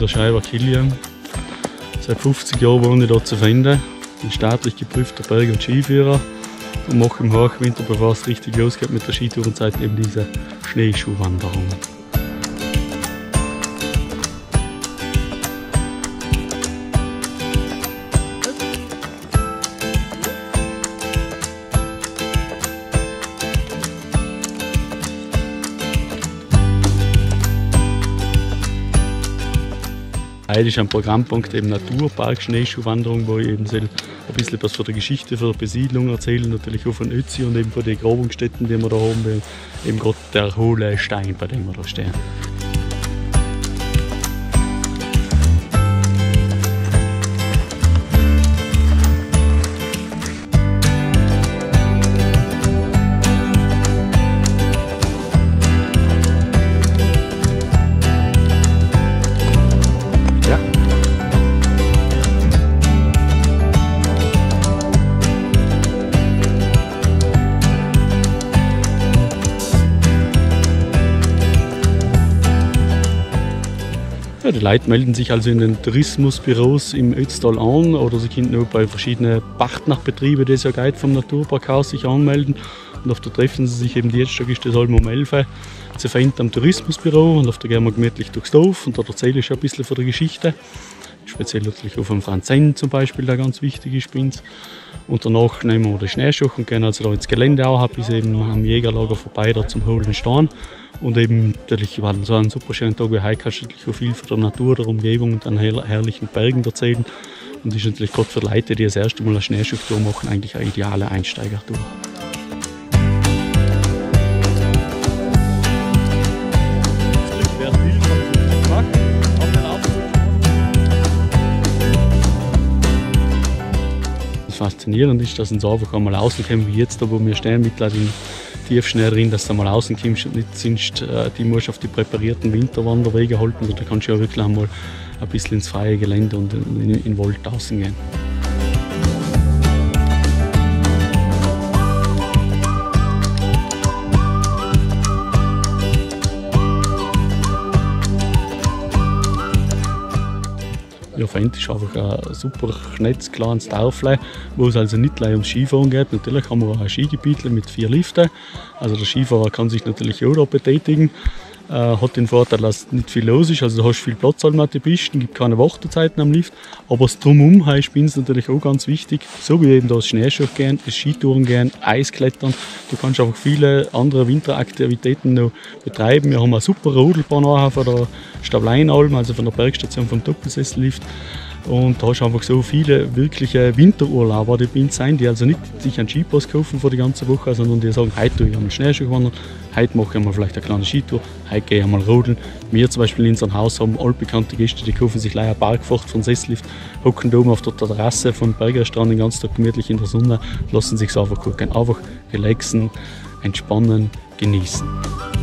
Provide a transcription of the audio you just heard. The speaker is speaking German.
der Schreiber Kilian. Seit 50 Jahren wohne ich hier zu finden. Bin staatlich geprüfter Berg- und Skiführer und mache im Hochwinter, bevor es richtig losgeht mit der Skitourenzeit, eben diese Schneeschuhwanderung. Heute ist ein Programmpunkt eben Naturpark Schneeschuhwanderung, wo ich eben ein bisschen was von der Geschichte, von der Besiedlung erzähle, natürlich auch von Ötzi und eben von den Grabungsstätten, die wir da haben, eben gerade der hohle Stein, bei dem wir da stehen. Ja, die Leute melden sich also in den Tourismusbüros im Ötztal an oder sie können auch bei verschiedenen Partnerbetrieben, die es ja gibt, vom Naturparkhaus sich anmelden. Und auf der treffen sie sich eben Dienstag ist das um 11 Uhr. Sie finden am Tourismusbüro und auf der gehen wir gemütlich durchs Dorf und da erzähle ich ein bisschen von der Geschichte. Speziell natürlich auch von Franz Senn zum Beispiel, der ganz wichtig ist bei uns. Und danach nehmen wir die Schneeschuhe und gehen also da ins Gelände auch, bis eben am Jägerlager vorbei da zum Hohlen Stein. Und eben natürlich war so ein super schöner Tag wie heute, kannst du natürlich auch viel von der Natur, der Umgebung und den herrlichen Bergen erzählen. Und das ist natürlich gerade für Leute, die das erste Mal eine Schneeschuhtour machen, eigentlich eine ideale Einsteigertour. Faszinierend ist, dass uns einfach einmal rauskommen, wie jetzt, da wo wir stehen, mit in Tiefschnee drin, dass du einmal rauskommst und nicht sind, die musst auf die präparierten Winterwanderwege halten, da kannst du ja wirklich einmal ein bisschen ins freie Gelände und in den Wald draußen gehen. Ja, Fendt ist einfach ein super nettes, kleines Dörfle, wo es also nicht ums Skifahren geht. Natürlich haben wir auch ein Skigebiet mit 4 Liften. Also der Skifahrer kann sich natürlich auch da betätigen. Hat den Vorteil, dass nicht viel los ist, also du hast viel Platz an den Pisten, gibt keine Wartezeiten am Lift. Aber das Drumherum heißt bei uns natürlich auch ganz wichtig, so wie eben das Schneeschuh gehen, das Skitouren gehen, Eisklettern. Du kannst einfach viele andere Winteraktivitäten noch betreiben. Wir haben eine super Rodelbahn nachher von der Stableinalm, also von der Bergstation vom Doppelsessellift. Und da hast du einfach so viele wirkliche Winterurlauber, die bei uns sind, die also nicht sich einen Skipass kaufen für die ganze Woche, sondern die sagen, heute tue ich einmal Schneeschuh wandern, heute mache ich einmal vielleicht eine kleine Skitour, heute gehe ich einmal rodeln. Wir zum Beispiel in unserem Haus haben altbekannte Gäste, die kaufen sich eine Parkfahrt von Sessellift, hocken da oben auf der Terrasse vom Bergrestaurant den ganzen Tag gemütlich in der Sonne, lassen sich es einfach gut gehen. Einfach relaxen, entspannen, genießen.